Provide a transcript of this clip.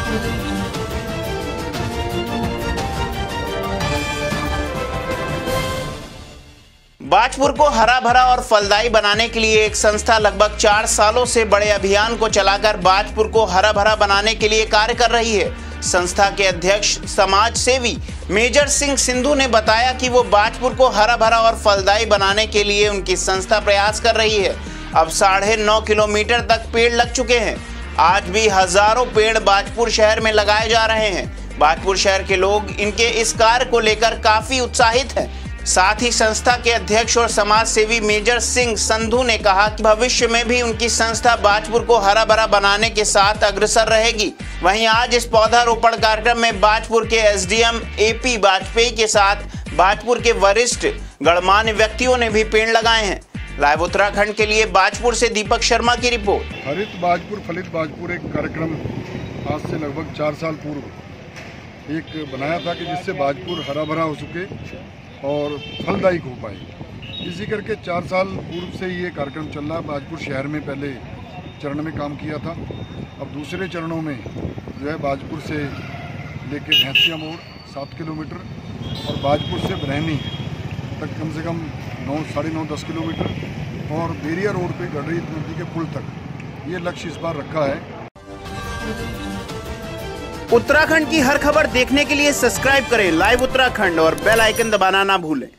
बाजपुर को हरा भरा और फलदायी बनाने के लिए एक संस्था लगभग 4 सालों से बड़े अभियान को चलाकर बाजपुर को हरा भरा बनाने के लिए कार्य कर रही है। संस्था के अध्यक्ष समाज सेवी मेजर सिंह सिंधु ने बताया कि वो बाजपुर को हरा भरा और फलदायी बनाने के लिए उनकी संस्था प्रयास कर रही है। अब 9.5 किलोमीटर तक पेड़ लग चुके हैं। आज भी हजारों पेड़ बाजपुर शहर में लगाए जा रहे हैं। बाजपुर शहर के लोग इनके इस कार्य को लेकर काफी उत्साहित हैं। साथ ही संस्था के अध्यक्ष और समाज सेवी मेजर सिंह संधू ने कहा कि भविष्य में भी उनकी संस्था बाजपुर को हरा भरा बनाने के साथ अग्रसर रहेगी। वहीं आज इस पौधारोपण कार्यक्रम में बाजपुर के एसडीएम एपी वाजपेयी के साथ बाजपुर के वरिष्ठ गणमान्य व्यक्तियों ने भी पेड़ लगाए हैं। लाइव उत्तराखंड के लिए बाजपुर से दीपक शर्मा की रिपोर्ट। हरित बाजपुर फलित बाजपुर एक कार्यक्रम आज से लगभग 4 साल पूर्व एक बनाया था कि जिससे बाजपुर हरा भरा हो सके और फलदायी हो पाए। इसी करके 4 साल पूर्व से ये कार्यक्रम चल रहा। बाजपुर शहर में पहले चरण में काम किया था। अब दूसरे चरणों में जो है बाजपुर से लेके भैंसिया मोड़ 7 किलोमीटर और बाजपुर से बरहनी तक कम से कम 9-9.5-10 किलोमीटर और बेरिया रोड पे गडरी नदी के पुल तक ये लक्ष्य इस बार रखा है। उत्तराखंड की हर खबर देखने के लिए सब्सक्राइब करें लाइव उत्तराखंड और बेल आइकन दबाना ना भूलें।